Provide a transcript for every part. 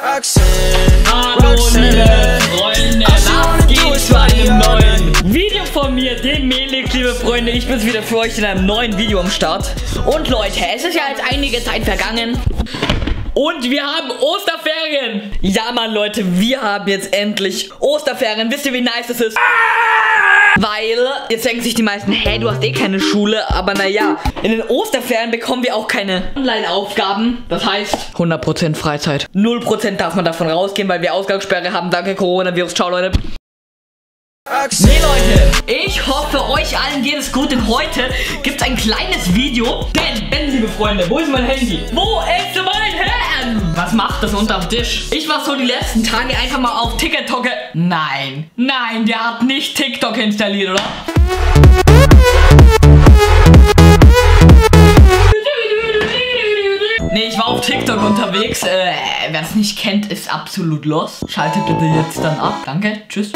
Hallo liebe Freunde, was geht zu einem neuen Video von mir, dem Melik, liebe Freunde. Ich bin's wieder für euch in einem neuen Video am Start. Und Leute, es ist ja jetzt einige Zeit vergangen und wir haben Osterferien. Ja Mann Leute, wir haben jetzt endlich Osterferien. Wisst ihr, wie nice das ist? Weil, jetzt denken sich die meisten, hey, du hast eh keine Schule. Aber naja, in den Osterferien bekommen wir auch keine Online-Aufgaben. Das heißt, 100% Freizeit. 0% darf man davon rausgehen, weil wir Ausgangssperre haben. Danke Coronavirus, ciao Leute. Nee Leute, ich hoffe euch allen geht es gut, denn heute gibt es ein kleines Video. Denn, liebe Freunde, wo ist mein Handy? Wo ist mein Handy? Was macht das unterm Tisch? Ich war so die letzten Tage einfach mal auf TikTok. Nein, der hat nicht TikTok installiert, oder? Nee, ich war auf TikTok unterwegs. Wer das nicht kennt, ist absolut los. Schaltet bitte jetzt dann ab. Danke, tschüss.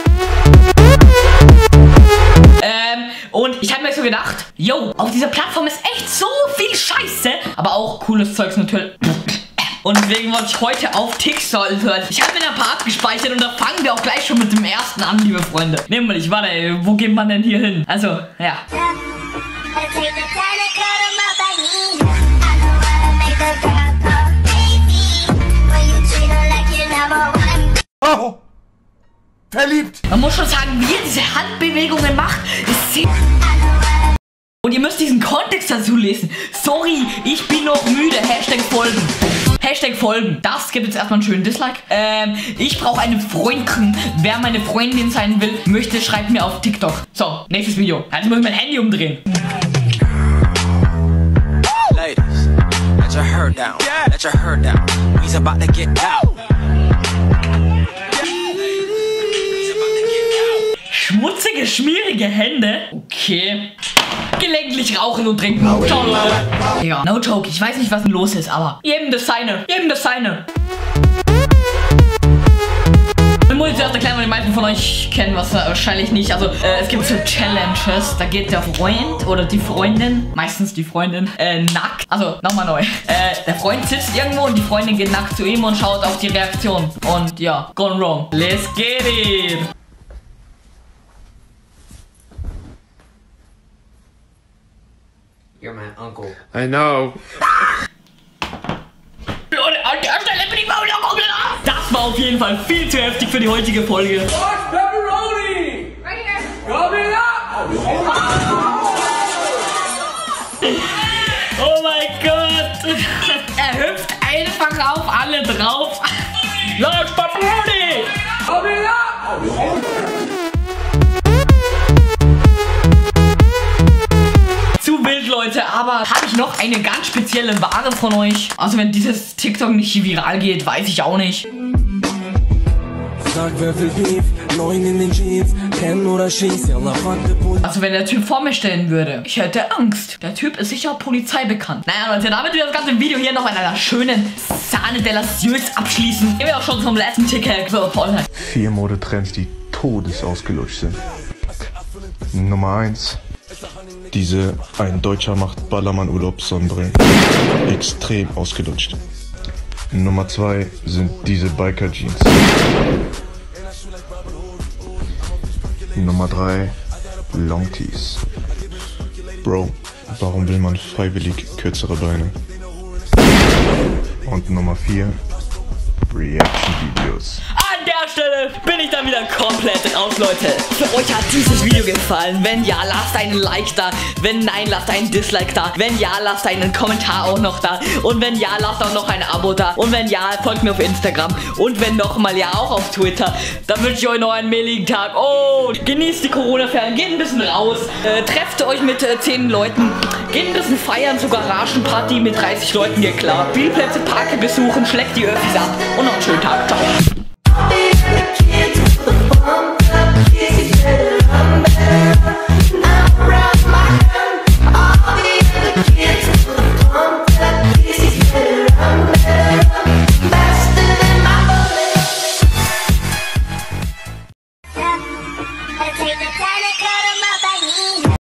Und ich habe mir so gedacht, yo, auf dieser Plattform ist echt so viel Scheiße, aber auch cooles Zeugs natürlich. Und deswegen wollte ich heute auf TikTok. Ich habe mir ein paar abgespeichert und da fangen wir auch gleich schon mit dem ersten an, liebe Freunde. Nämlich, warte, wo geht man denn hier hin? Also, ja. Oh, verliebt. Man muss schon sagen, wie ihr diese Handbewegungen macht, ist sehr... Und ihr müsst diesen Kontext dazu lesen. Sorry, ich bin noch müde. Hashtag folgen. Hashtag folgen. Das gibt jetzt erstmal einen schönen Dislike. Ich brauche eine Freundin. Wer meine Freundin sein will, möchte, schreibt mir auf TikTok. So, nächstes Video. Also muss ich mein Handy umdrehen. Ladies, let your hair down. Let your hair down. We's about to get out. Schmutzige, schmierige Hände. Okay. Gelegentlich rauchen und trinken. Ciao, Leute. Ja, no joke. Ich weiß nicht, was denn los ist, aber jedem das seine. Jedem das seine. Ich muss jetzt erst erklären, weil die meisten von euch kennen was wahrscheinlich nicht. Also, es gibt so Challenges. Da geht der Freund oder die Freundin, meistens die Freundin, nackt. Also, nochmal neu. Der Freund sitzt irgendwo und die Freundin geht nackt zu ihm und schaut auf die Reaktion. Und ja, gone wrong. Let's get it. You're my uncle. I know. Leute, an der Stelle bin ich mal wieder komplett ab. Das war auf jeden Fall viel zu heftig für die heutige Folge. Pepperoni! Right here! Coming up! Oh mein Gott. Er hüpft einfach auf alle drauf. Large Pepperoni! Coming up! Zu wild, Leute, aber habe ich noch eine ganz spezielle Ware von euch? Also wenn dieses TikTok nicht viral geht, weiß ich auch nicht. Also wenn der Typ vor mir stellen würde, ich hätte Angst. Der Typ ist sicher Polizei bekannt. Naja Leute, damit wir das ganze Video hier noch in einer schönen Sahne de la Suisse abschließen. Gehen wir auch schon zum letzten TikTok voll. 4 Modetrends, die todesausgelutscht sind. Nummer 1. Diese ein Deutscher macht Ballermann-Urlaub Sonnenbrillen. Extrem ausgelutscht. Nummer 2 sind diese Biker-Jeans. Nummer 3 Long-Tees. Bro, warum will man freiwillig kürzere Beine? Und Nummer 4 Reaction-Videos. An der Stelle bin ich dann wieder komplett raus, Leute. Für euch hat dieses Video gefallen. Wenn ja, lasst einen Like da. Wenn nein, lasst einen Dislike da. Wenn ja, lasst einen Kommentar auch noch da. Und wenn ja, lasst auch noch ein Abo da. Und wenn ja, folgt mir auf Instagram. Und wenn nochmal ja, auch auf Twitter. Dann wünsche ich euch noch einen mehligen Tag. Oh, genießt die Corona-Ferien. Geht ein bisschen raus. Trefft euch mit 10 Leuten. Geht ein bisschen feiern, zur Garagenparty mit 30 Leuten hier klar. Spielplätze, Parke besuchen, schlägt die Öffis ab. Und noch einen schönen Tag. Ciao.